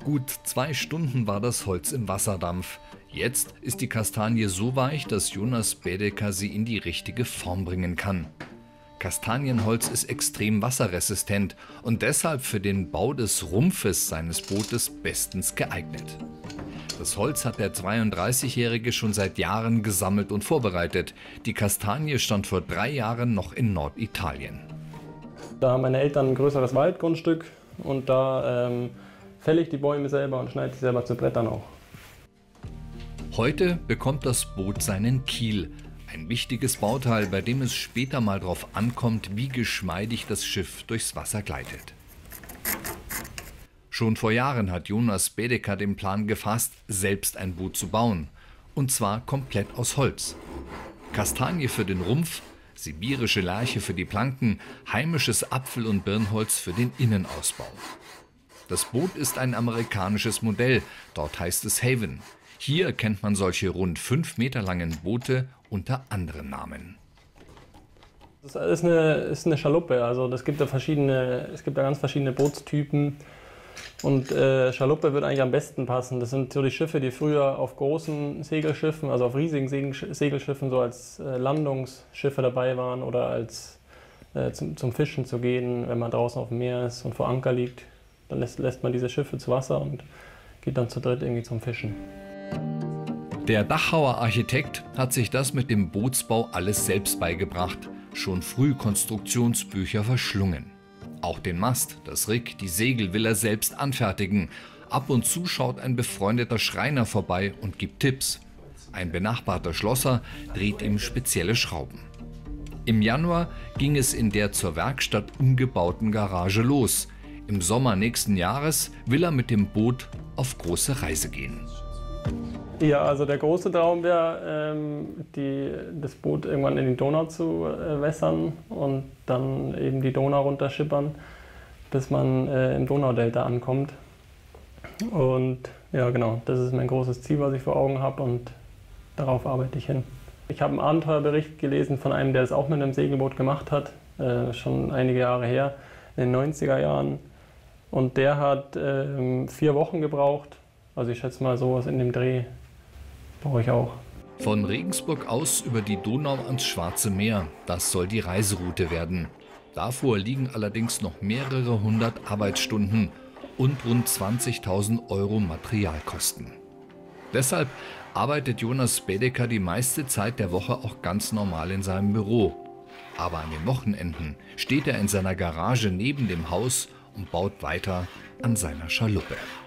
Gut 2 Stunden war das Holz im Wasserdampf. Jetzt ist die Kastanie so weich, dass Jonas Bädeker sie in die richtige Form bringen kann. Kastanienholz ist extrem wasserresistent und deshalb für den Bau des Rumpfes seines Bootes bestens geeignet. Das Holz hat der 32-Jährige schon seit Jahren gesammelt und vorbereitet. Die Kastanie stand vor 3 Jahren noch in Norditalien. Da haben meine Eltern ein größeres Waldgrundstück und da fälle ich die Bäume selber und schneide die selber zu Brettern auch. Heute bekommt das Boot seinen Kiel. Ein wichtiges Bauteil, bei dem es später mal drauf ankommt, wie geschmeidig das Schiff durchs Wasser gleitet. Schon vor Jahren hat Jonas Bädeker den Plan gefasst, selbst ein Boot zu bauen. Und zwar komplett aus Holz. Kastanie für den Rumpf, sibirische Lärche für die Planken, heimisches Apfel- und Birnholz für den Innenausbau. Das Boot ist ein amerikanisches Modell, dort heißt es Haven. Hier kennt man solche rund 5 Meter langen Boote unter anderen Namen. Das ist eine Schaluppe, also es gibt da ganz verschiedene Bootstypen. Und Schaluppe wird eigentlich am besten passen. Das sind so die Schiffe, die früher auf großen Segelschiffen, also auf riesigen Segelschiffen, so als Landungsschiffe dabei waren oder als zum Fischen zu gehen, wenn man draußen auf dem Meer ist und vor Anker liegt. Dann lässt man diese Schiffe zu Wasser und geht dann zu dritt irgendwie zum Fischen. Der Dachauer Architekt hat sich das mit dem Bootsbau alles selbst beigebracht, schon früh Konstruktionsbücher verschlungen. Auch den Mast, das Rigg, die Segel will er selbst anfertigen. Ab und zu schaut ein befreundeter Schreiner vorbei und gibt Tipps. Ein benachbarter Schlosser dreht ihm spezielle Schrauben. Im Januar ging es in der zur Werkstatt umgebauten Garage los. Im Sommer nächsten Jahres will er mit dem Boot auf große Reise gehen. Ja, also der große Traum wäre, das Boot irgendwann in die Donau zu wässern und dann eben die Donau runterschippern, bis man im Donaudelta ankommt. Und ja, genau, das ist mein großes Ziel, was ich vor Augen habe und darauf arbeite ich hin. Ich habe einen Abenteuerbericht gelesen von einem, der es auch mit einem Segelboot gemacht hat, schon einige Jahre her, in den 90er Jahren. Und der hat 4 Wochen gebraucht, also ich schätze mal sowas in dem Dreh. Brauche ich auch. Von Regensburg aus über die Donau ans Schwarze Meer, das soll die Reiseroute werden. Davor liegen allerdings noch mehrere 100 Arbeitsstunden und rund 20.000 € Materialkosten. Deshalb arbeitet Jonas Bädeker die meiste Zeit der Woche auch ganz normal in seinem Büro. Aber an den Wochenenden steht er in seiner Garage neben dem Haus und baut weiter an seiner Schaluppe.